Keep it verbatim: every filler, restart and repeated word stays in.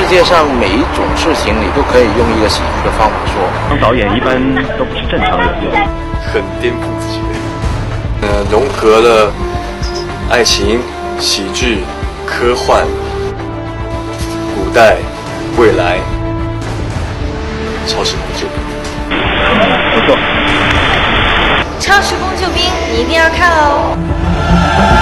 界上每一种事情，你都可以用一个喜剧的方法说。 当导演一般都不是正常人， 很颠覆自己的，呃，融合了爱情、喜剧、科幻、古代、未来、超时空救兵。 不错。 超时空救兵，你一定要看哦。